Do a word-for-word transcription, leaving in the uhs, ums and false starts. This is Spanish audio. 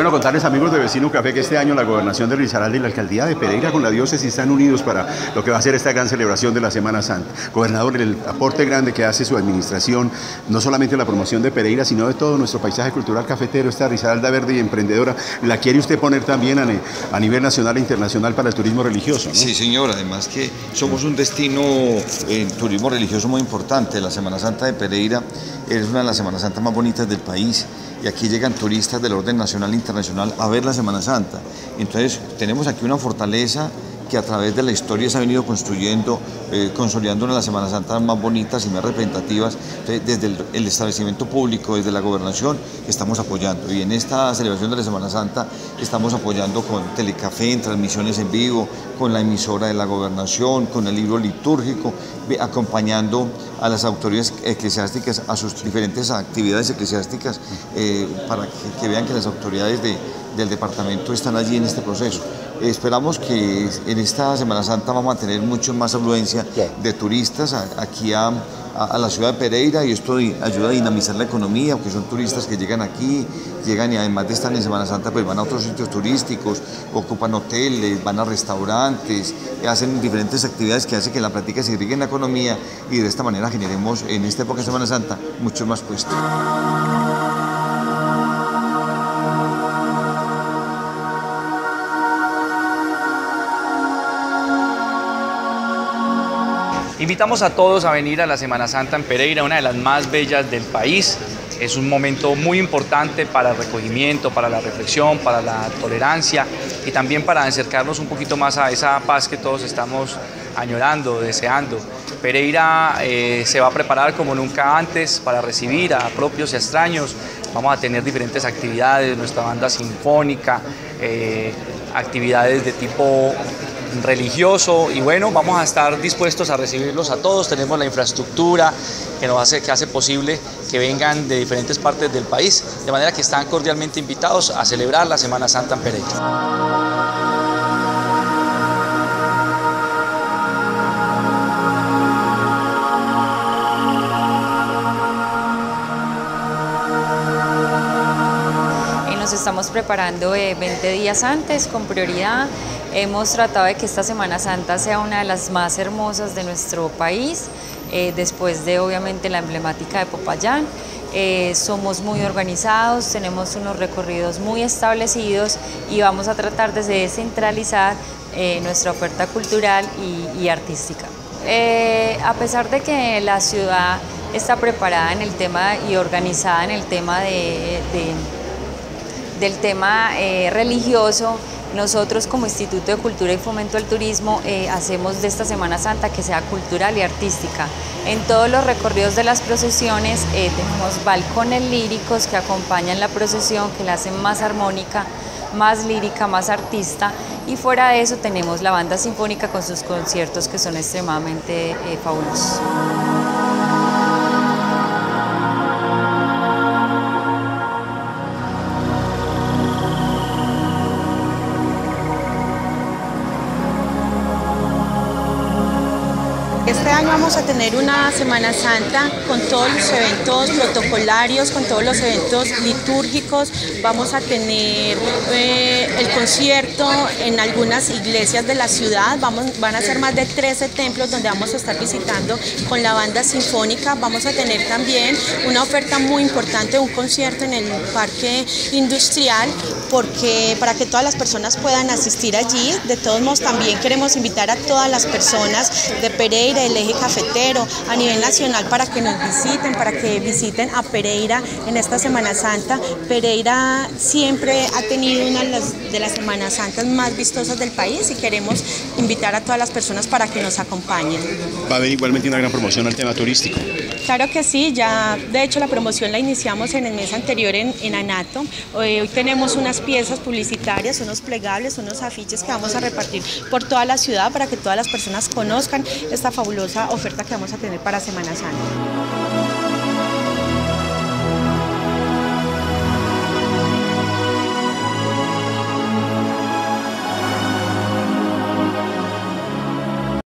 Bueno, contarles, amigos de Vecino Café, que este año la Gobernación de Risaralda y la Alcaldía de Pereira con la diócesis están unidos para lo que va a ser esta gran celebración de la Semana Santa. Gobernador, el aporte grande que hace su administración, no solamente la promoción de Pereira, sino de todo nuestro paisaje cultural cafetero, esta Risaralda verde y emprendedora, la quiere usted poner también a, a nivel nacional e internacional para el turismo religioso, ¿no? Sí, señor, además que somos un destino en turismo religioso muy importante. La Semana Santa de Pereira es una de las Semanas Santas más bonitas del país y aquí llegan turistas del orden nacional e internacional a ver la Semana Santa. Entonces tenemos aquí una fortaleza que a través de la historia se ha venido construyendo, eh, consolidando una de las Semanas Santas más bonitas y más representativas. Entonces, desde el, el establecimiento público, desde la gobernación, estamos apoyando. Y en esta celebración de la Semana Santa estamos apoyando con Telecafé, en transmisiones en vivo, con la emisora de la gobernación, con el libro litúrgico, acompañando a las autoridades eclesiásticas a sus diferentes actividades eclesiásticas eh, para que, que vean que las autoridades de, del departamento están allí en este proceso. Esperamos que en esta Semana Santa vamos a tener mucho más afluencia de turistas aquí a, a, a la ciudad de Pereira, y esto ayuda a dinamizar la economía, porque son turistas que llegan aquí, llegan y además de estar en Semana Santa, pues van a otros sitios turísticos, ocupan hoteles, van a restaurantes, hacen diferentes actividades que hacen que la práctica se irrigue en la economía, y de esta manera generemos en esta época de Semana Santa muchos más puestos. Invitamos a todos a venir a la Semana Santa en Pereira, una de las más bellas del país. Es un momento muy importante para el recogimiento, para la reflexión, para la tolerancia y también para acercarnos un poquito más a esa paz que todos estamos añorando, deseando. Pereira eh, se va a preparar como nunca antes para recibir a propios y extraños. Vamos a tener diferentes actividades, nuestra banda sinfónica, eh, actividades de tipo religioso, y bueno, vamos a estar dispuestos a recibirlos a todos. Tenemos la infraestructura que nos hace, que hace posible que vengan de diferentes partes del país, de manera que están cordialmente invitados a celebrar la Semana Santa en Pereira. Nos estamos preparando eh, veinte días antes con prioridad. Hemos tratado de que esta Semana Santa sea una de las más hermosas de nuestro país, eh, después de obviamente la emblemática de Popayán. Eh, somos muy organizados, tenemos unos recorridos muy establecidos y vamos a tratar de descentralizar eh, nuestra oferta cultural y, y artística. Eh, a pesar de que la ciudad está preparada en el tema y organizada en el tema de, de del tema eh, religioso, nosotros como Instituto de Cultura y Fomento al Turismo eh, hacemos de esta Semana Santa que sea cultural y artística. En todos los recorridos de las procesiones eh, tenemos balcones líricos que acompañan la procesión, que la hacen más armónica, más lírica, más artista, y fuera de eso tenemos la banda sinfónica con sus conciertos que son extremadamente eh, fabulosos. Este año vamos a tener una Semana Santa con todos los eventos protocolarios, con todos los eventos litúrgicos. Vamos a tener eh, el concierto en algunas iglesias de la ciudad. Vamos, van a ser más de trece templos donde vamos a estar visitando con la banda sinfónica. Vamos a tener también una oferta muy importante, un concierto en el Parque Industrial, porque para que todas las personas puedan asistir allí. De todos modos, también queremos invitar a todas las personas de Pereira, del eje cafetero, a nivel nacional, para que nos visiten, para que visiten a Pereira en esta Semana Santa. Pereira siempre ha tenido una de las, de las Semanas Santas más vistosas del país y queremos invitar a todas las personas para que nos acompañen. Va a haber igualmente una gran promoción al tema turístico. Claro que sí, ya de hecho la promoción la iniciamos en el mes anterior en, en Anato. Hoy, hoy tenemos unas piezas publicitarias, unos plegables, unos afiches que vamos a repartir por toda la ciudad para que todas las personas conozcan esta fabulosa oferta que vamos a tener para Semana Santa.